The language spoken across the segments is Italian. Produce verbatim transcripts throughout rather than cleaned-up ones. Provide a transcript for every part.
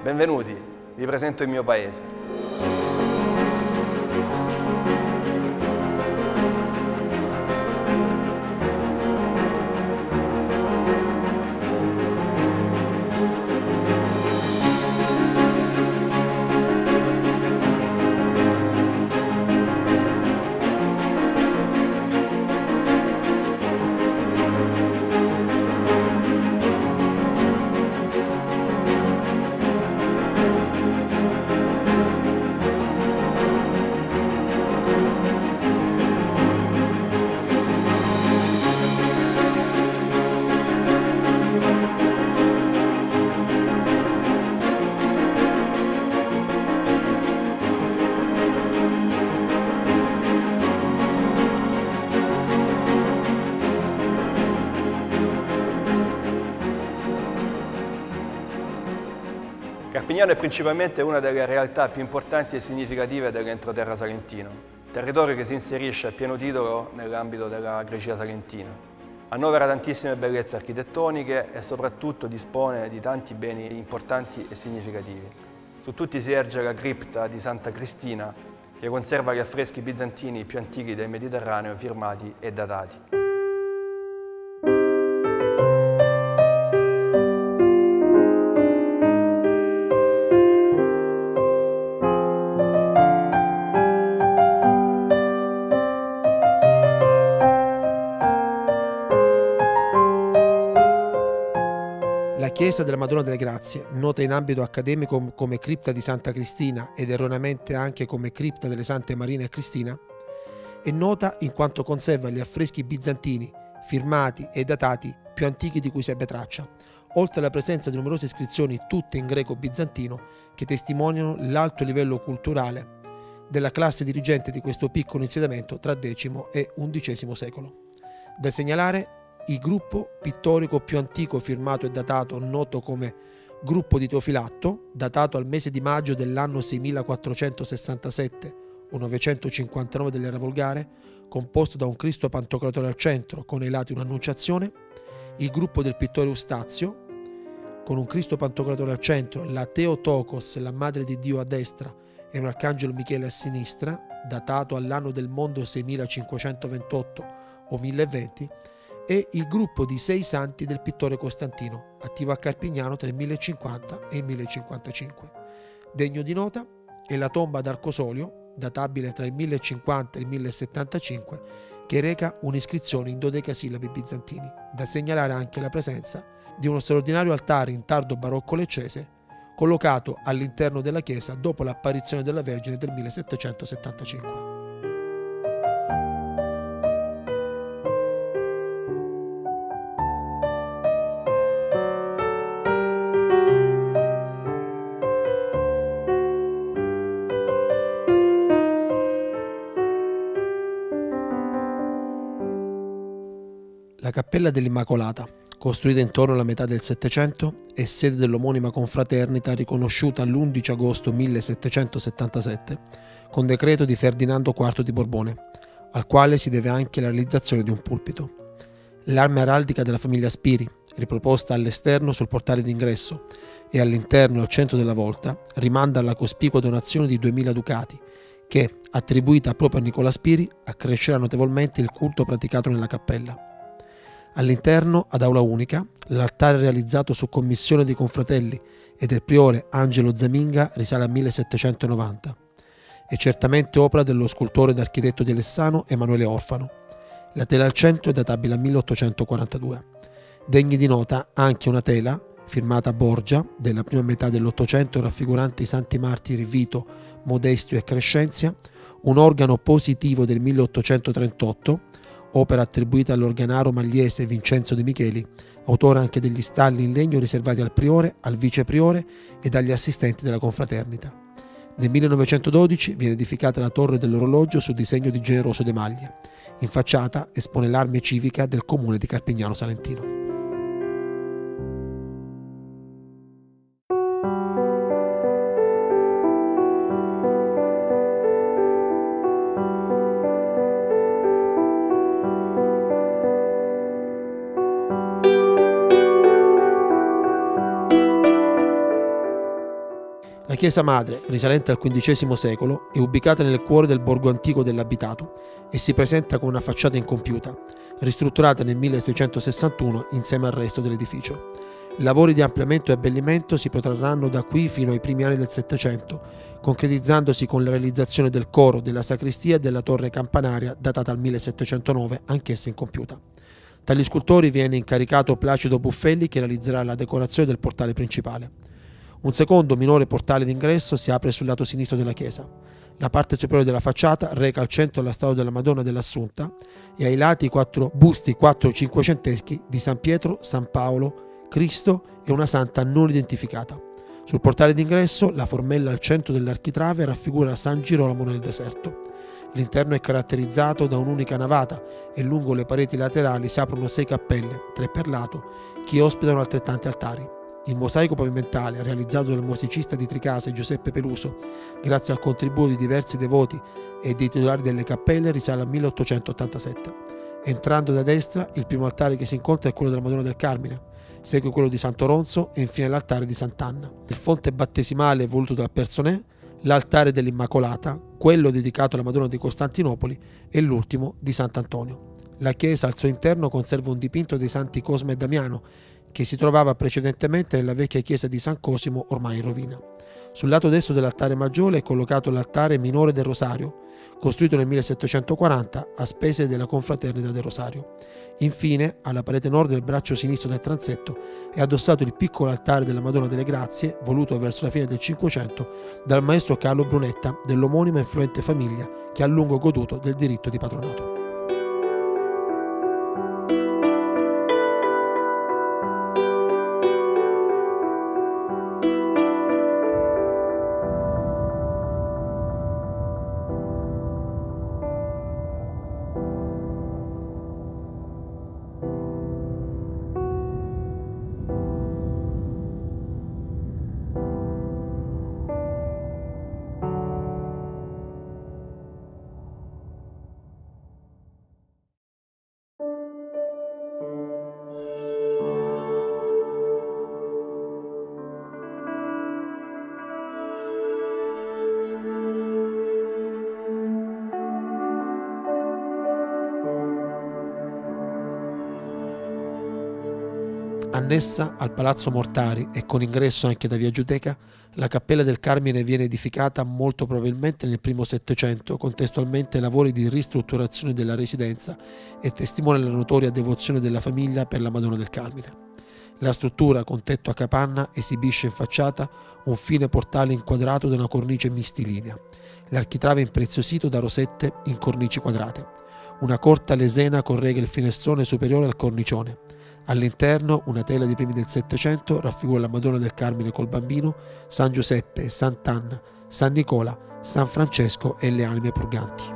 Benvenuti, vi presento il mio paese. Carpignano è principalmente una delle realtà più importanti e significative dell'entroterra salentino, territorio che si inserisce a pieno titolo nell'ambito della Grecia salentina. Annovera tantissime bellezze architettoniche e soprattutto dispone di tanti beni importanti e significativi. Su tutti si erge la cripta di Santa Cristina, che conserva gli affreschi bizantini più antichi del Mediterraneo firmati e datati. La chiesa della Madonna delle Grazie, nota in ambito accademico come cripta di Santa Cristina ed erroneamente anche come cripta delle Sante Marina e Cristina, è nota in quanto conserva gli affreschi bizantini, firmati e datati più antichi di cui si ebbe traccia, oltre alla presenza di numerose iscrizioni tutte in greco bizantino che testimoniano l'alto livello culturale della classe dirigente di questo piccolo insediamento tra decimo e undicesimo secolo. Da segnalare il gruppo pittorico più antico firmato e datato, noto come gruppo di Teofilatto, datato al mese di maggio dell'anno seimilaquattrocentosessantasette o novecentocinquantanove dell'era volgare, composto da un Cristo Pantocratore al centro con ai lati un'annunciazione, il gruppo del pittore Eustazio, con un Cristo Pantocratore al centro, la Theotokos, la Madre di Dio a destra e un Arcangelo Michele a sinistra, datato all'anno del mondo seimilacinquecentoventotto o milleventi, e il gruppo di sei santi del pittore Costantino, attivo a Carpignano tra il millecinquanta e il millecinquantacinque. Degno di nota è la tomba d'Arcosolio, databile tra il millecinquanta e il millesettantacinque, che reca un'iscrizione in dodecasillabi bizantini. Da segnalare anche la presenza di uno straordinario altare in tardo barocco leccese, collocato all'interno della chiesa dopo l'apparizione della Vergine del millesettecentosettantacinque. La Cappella dell'Immacolata, costruita intorno alla metà del Settecento, è sede dell'omonima confraternita riconosciuta l'undici agosto millesettecentosettantasette con decreto di Ferdinando quarto di Borbone, al quale si deve anche la realizzazione di un pulpito. L'arma araldica della famiglia Spiri, riproposta all'esterno sul portale d'ingresso e all'interno al centro della volta, rimanda alla cospicua donazione di duemila ducati che, attribuita proprio a Nicola Spiri, accrescerà notevolmente il culto praticato nella cappella. All'interno, ad aula unica, l'altare realizzato su commissione dei confratelli e del priore Angelo Zaminga risale al millesettecentonovanta. È certamente opera dello scultore ed architetto di Alessano Emanuele Orfano. La tela al centro è databile al milleottocentoquarantadue. Degni di nota anche una tela, firmata Borgia, della prima metà dell'Ottocento raffigurante i santi martiri Vito, Modestio e Crescenzia, un organo positivo del milleottocentotrentotto, opera attribuita all'organaro magliese Vincenzo De Micheli, autore anche degli stalli in legno riservati al priore, al vicepriore ed agli assistenti della confraternita. Nel millenovecentododici viene edificata la torre dell'orologio su disegno di Generoso De Maglie. In facciata espone l'arme civica del comune di Carpignano Salentino. chiesa madre, risalente al quindicesimo secolo, è ubicata nel cuore del borgo antico dell'abitato e si presenta con una facciata incompiuta, ristrutturata nel milleseicentosessantuno insieme al resto dell'edificio. Lavori di ampliamento e abbellimento si protrarranno da qui fino ai primi anni del Settecento, concretizzandosi con la realizzazione del coro, della sacrestia e della torre campanaria datata al millesettecentonove, anch'essa incompiuta. Dagli scultori viene incaricato Placido Buffelli, che realizzerà la decorazione del portale principale. Un secondo minore portale d'ingresso si apre sul lato sinistro della chiesa. La parte superiore della facciata reca al centro la statua della Madonna dell'Assunta e ai lati quattro busti quattro cinquecenteschi di San Pietro, San Paolo, Cristo e una santa non identificata. Sul portale d'ingresso la formella al centro dell'architrave raffigura San Girolamo nel deserto. L'interno è caratterizzato da un'unica navata e lungo le pareti laterali si aprono sei cappelle, tre per lato, che ospitano altrettanti altari. Il mosaico pavimentale, realizzato dal musicista di Tricase Giuseppe Peluso, grazie al contributo di diversi devoti e dei titolari delle cappelle, risale al milleottocentottantasette. Entrando da destra, il primo altare che si incontra è quello della Madonna del Carmine, segue quello di Santo Ronzo e infine l'altare di Sant'Anna. Il fonte battesimale voluto dal Personè, l'altare dell'Immacolata, quello dedicato alla Madonna di Costantinopoli e l'ultimo di Sant'Antonio. La chiesa al suo interno conserva un dipinto dei santi Cosma e Damiano, che si trovava precedentemente nella vecchia chiesa di San Cosimo, ormai in rovina. Sul lato destro dell'altare maggiore è collocato l'altare minore del Rosario, costruito nel millesettecentoquaranta a spese della Confraternita del Rosario. Infine, alla parete nord del braccio sinistro del transetto è addossato il piccolo altare della Madonna delle Grazie, voluto verso la fine del Cinquecento dal maestro Carlo Brunetta, dell'omonima influente famiglia che ha a lungo goduto del diritto di patronato. Annessa al Palazzo Mortari e con ingresso anche da via Giudecca, la Cappella del Carmine viene edificata molto probabilmente nel primo Settecento, contestualmente ai lavori di ristrutturazione della residenza, e testimonia la notoria devozione della famiglia per la Madonna del Carmine. La struttura, con tetto a capanna, esibisce in facciata un fine portale inquadrato da una cornice mistilinea. L'architrave è impreziosito da rosette in cornici quadrate. Una corta lesena correga il finestrone superiore al cornicione. All'interno, una tela dei primi del Settecento raffigura la Madonna del Carmine col Bambino, San Giuseppe, Sant'Anna, San Nicola, San Francesco e le anime purganti.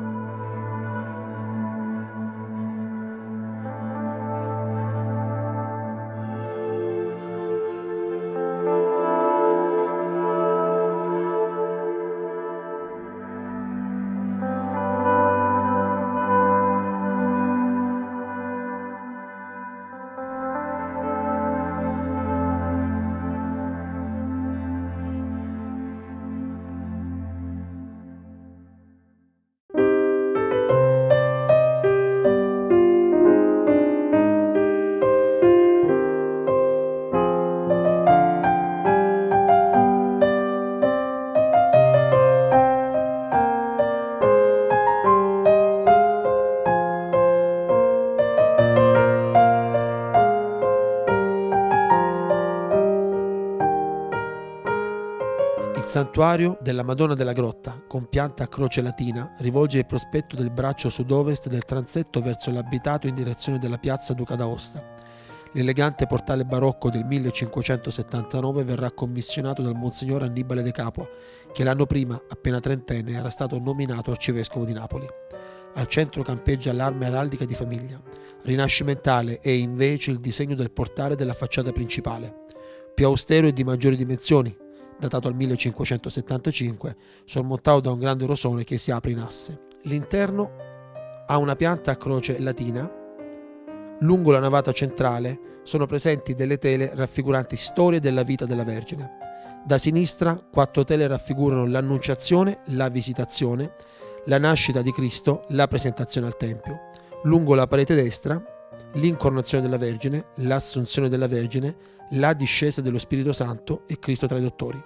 Il santuario della Madonna della Grotta, con pianta a croce latina, rivolge il prospetto del braccio sud-ovest del transetto verso l'abitato in direzione della piazza Duca d'Aosta. L'elegante portale barocco del millecinquecentosettantanove verrà commissionato dal Monsignor Annibale De Capua, che l'anno prima, appena trentenne, era stato nominato arcivescovo di Napoli. Al centro campeggia l'arma araldica di famiglia. Rinascimentale è invece il disegno del portale della facciata principale, più austero e di maggiori dimensioni, datato al millecinquecentosettantacinque, sormontato da un grande rosone che si apre in asse. L'interno ha una pianta a croce latina. Lungo la navata centrale sono presenti delle tele raffiguranti storie della vita della Vergine. Da sinistra quattro tele raffigurano l'Annunciazione, la Visitazione, la nascita di Cristo, la presentazione al Tempio. Lungo la parete destra l'incoronazione della Vergine, l'Assunzione della Vergine, la discesa dello Spirito Santo e Cristo tra i dottori.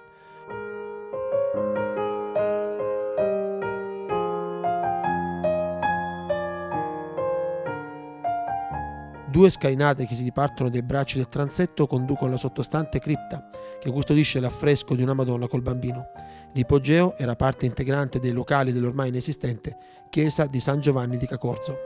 Due scalinate che si dipartono dai bracci del transetto conducono alla sottostante cripta, che custodisce l'affresco di una Madonna col bambino. L'ipogeo era parte integrante dei locali dell'ormai inesistente chiesa di San Giovanni di Cacorzo.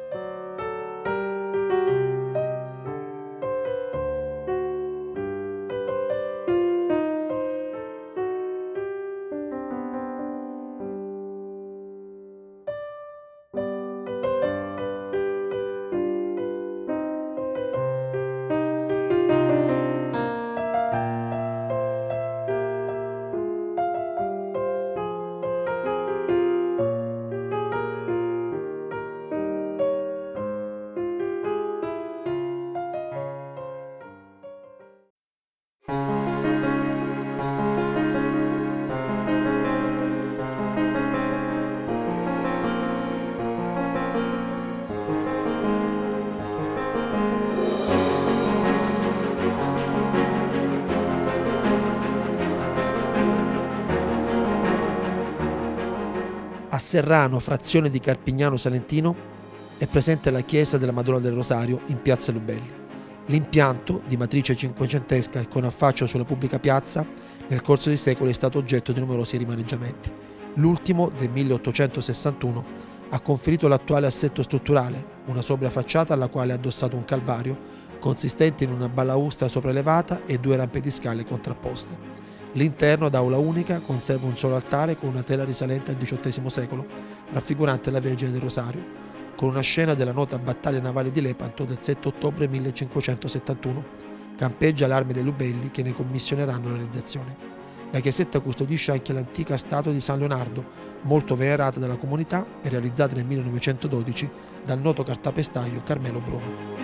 A Serrano, frazione di Carpignano Salentino, è presente la chiesa della Madonna del Rosario in piazza Lubelli. L'impianto, di matrice cinquecentesca e con affaccio sulla pubblica piazza, nel corso dei secoli è stato oggetto di numerosi rimaneggiamenti. L'ultimo, del milleottocentosessantuno, ha conferito l'attuale assetto strutturale, una sobria facciata alla quale è addossato un calvario, consistente in una balaustra sopraelevata e due rampe di scale contrapposte. L'interno, ad aula unica, conserva un solo altare con una tela risalente al diciottesimo secolo, raffigurante la Vergine del Rosario, con una scena della nota battaglia navale di Lepanto del sette ottobre millecinquecentosettantuno. Campeggia l'arme dei Lubelli che ne commissioneranno la realizzazione. La chiesetta custodisce anche l'antica statua di San Leonardo, molto venerata dalla comunità e realizzata nel millenovecentododici dal noto cartapestaio Carmelo Bruno.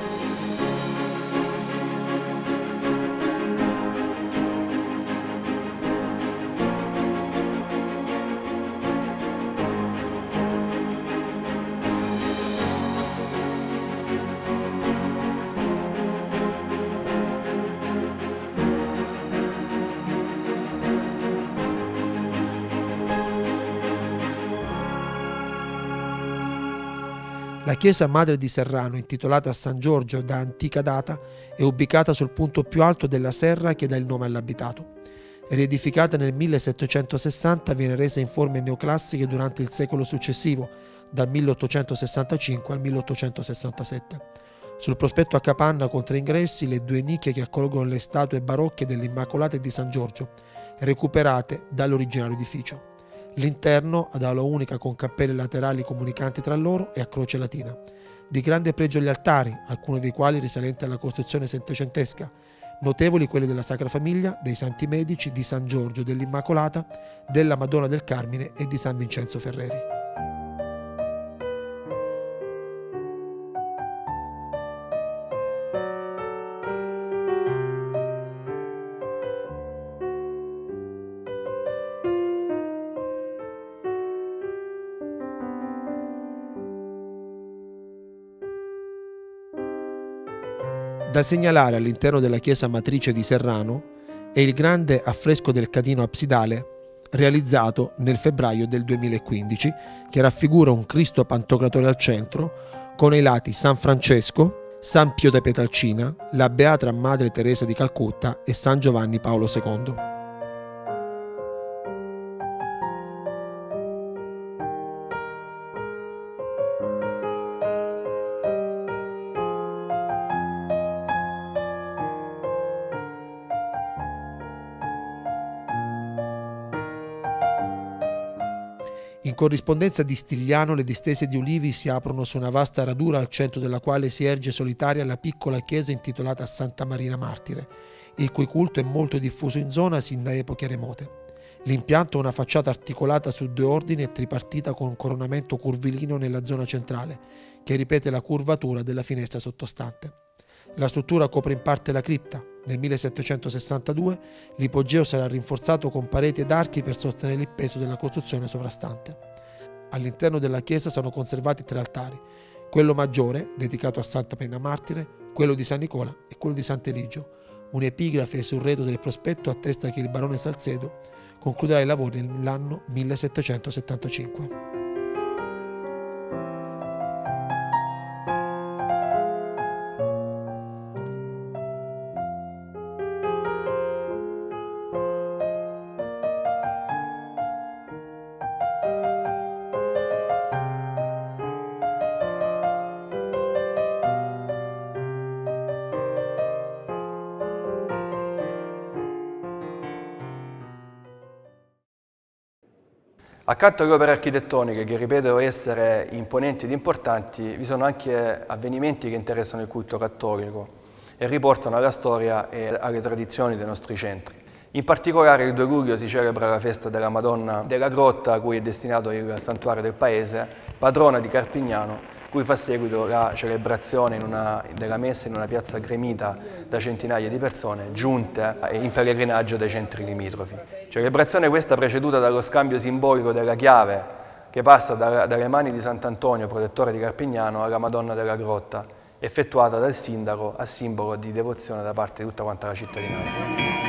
La chiesa madre di Serrano, intitolata a San Giorgio da antica data, è ubicata sul punto più alto della serra che dà il nome all'abitato. Riedificata nel millesettecentosessanta, viene resa in forme neoclassiche durante il secolo successivo, dal milleottocentosessantacinque al milleottocentosessantasette. Sul prospetto a capanna con tre ingressi le due nicchie che accolgono le statue barocche dell'Immacolata e di San Giorgio, recuperate dall'originario edificio. L'interno, ad aula unica con cappelle laterali comunicanti tra loro, è a croce latina. Di grande pregio gli altari, alcuni dei quali risalenti alla costruzione settecentesca, notevoli quelli della Sacra Famiglia, dei Santi Medici, di San Giorgio, dell'Immacolata, della Madonna del Carmine e di San Vincenzo Ferreri. Da segnalare all'interno della chiesa matrice di Serrano è il grande affresco del catino absidale realizzato nel febbraio del duemilaquindici, che raffigura un Cristo Pantocratore al centro con ai lati San Francesco, San Pio da Pietrelcina, la Beata Madre Teresa di Calcutta e San Giovanni Paolo secondo. In corrispondenza di Stigliano le distese di ulivi si aprono su una vasta radura al centro della quale si erge solitaria la piccola chiesa intitolata a Santa Marina Martire, il cui culto è molto diffuso in zona sin da epoche remote. L'impianto ha una facciata articolata su due ordini e tripartita con un coronamento curvilineo nella zona centrale, che ripete la curvatura della finestra sottostante. La struttura copre in parte la cripta. Nel millesettecentosessantadue l'ipogeo sarà rinforzato con pareti ed archi per sostenere il peso della costruzione sovrastante. All'interno della chiesa sono conservati tre altari, quello maggiore, dedicato a Santa Marina Martire, quello di San Nicola e quello di Sant'Eligio. Un'epigrafe sul retro del prospetto attesta che il barone Salcedo concluderà i lavori nell'anno millesettecentosettantacinque. Accanto alle opere architettoniche, che ripeto essere imponenti ed importanti, vi sono anche avvenimenti che interessano il culto cattolico e riportano alla storia e alle tradizioni dei nostri centri. In particolare il due luglio si celebra la festa della Madonna della Grotta, a cui è destinato il santuario del paese, patrona di Carpignano, cui fa seguito la celebrazione in una, della messa in una piazza gremita da centinaia di persone giunte in pellegrinaggio dai centri limitrofi. Celebrazione questa preceduta dallo scambio simbolico della chiave che passa da, dalle mani di Sant'Antonio, protettore di Carpignano, alla Madonna della Grotta, effettuata dal sindaco a simbolo di devozione da parte di tutta quanta la cittadinanza.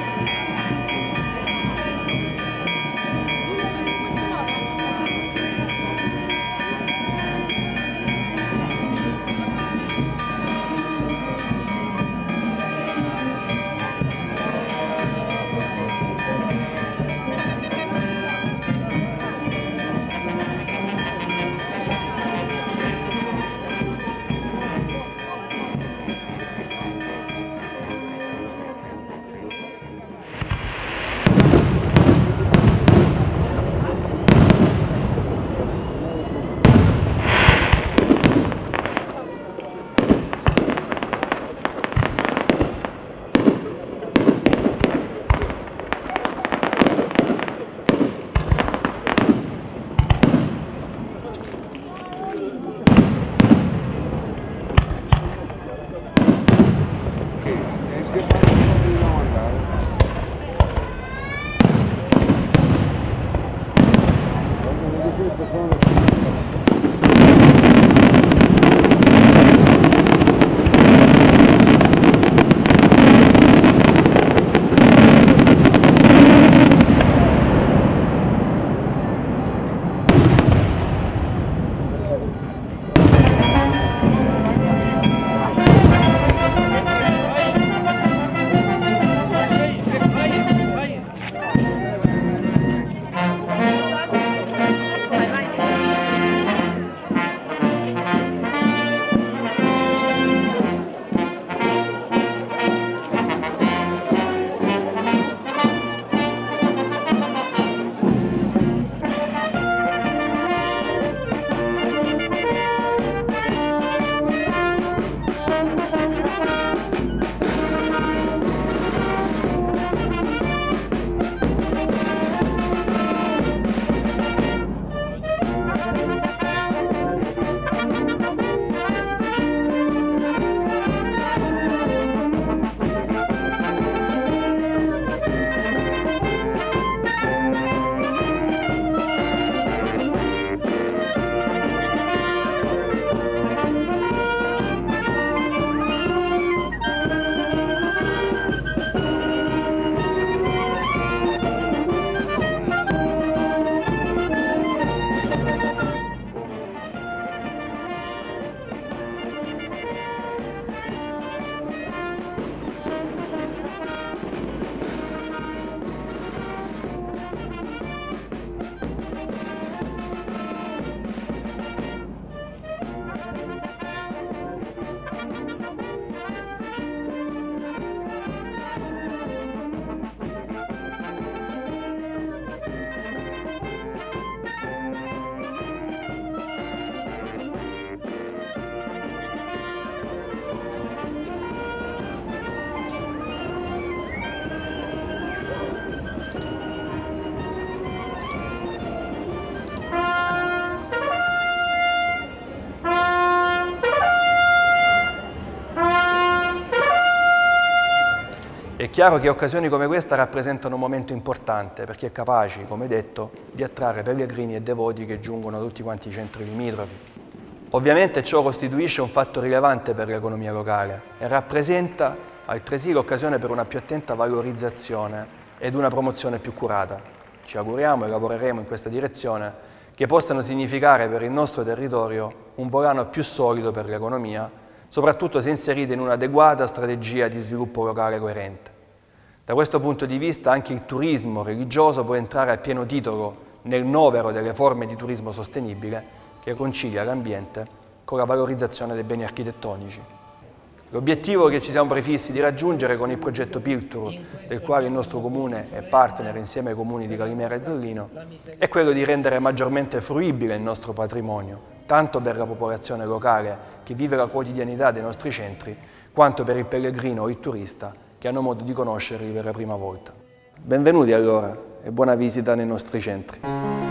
È chiaro che occasioni come questa rappresentano un momento importante per chi è capace, come detto, di attrarre pellegrini e devoti che giungono da tutti quanti i centri limitrofi. Ovviamente ciò costituisce un fatto rilevante per l'economia locale e rappresenta altresì l'occasione per una più attenta valorizzazione ed una promozione più curata. Ci auguriamo e lavoreremo in questa direzione che possano significare per il nostro territorio un volano più solido per l'economia, soprattutto se inserite in un'adeguata strategia di sviluppo locale coerente. Da questo punto di vista anche il turismo religioso può entrare a pieno titolo nel novero delle forme di turismo sostenibile che concilia l'ambiente con la valorizzazione dei beni architettonici. L'obiettivo che ci siamo prefissi di raggiungere con il progetto Piltur, del quale il nostro comune è partner insieme ai comuni di Calimera e Zallino, è quello di rendere maggiormente fruibile il nostro patrimonio, tanto per la popolazione locale che vive la quotidianità dei nostri centri, quanto per il pellegrino o il turista che hanno modo di conoscerli per la prima volta. Benvenuti allora e buona visita nei nostri centri.